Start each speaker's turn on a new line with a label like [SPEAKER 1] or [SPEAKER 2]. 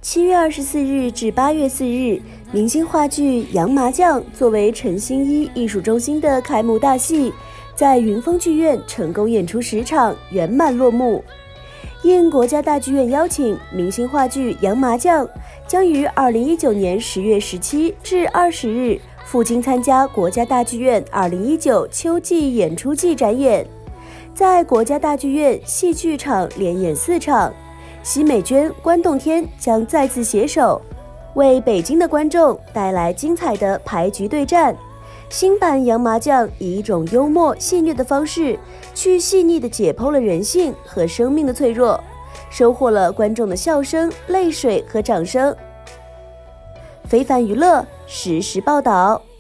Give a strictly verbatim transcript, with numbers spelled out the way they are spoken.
[SPEAKER 1] 七月二十四日至八月四日，明星话剧《洋麻将》作为陈新一艺术中心的开幕大戏，在云峰剧院成功演出十场，圆满落幕。应国家大剧院邀请，明星话剧《洋麻将》将于二零一九年十月十七至二十日赴京参加国家大剧院二零一九秋季演出季展演，在国家大剧院戏剧场连演四场。奚美娟、关栋天将再次携手，为北京的观众带来精彩的牌局对战。新版洋麻将以一种幽默戏谑的方式，去细腻地解剖了人性和生命的脆弱，收获了观众的笑声、泪水和掌声。非凡娱乐实时报道。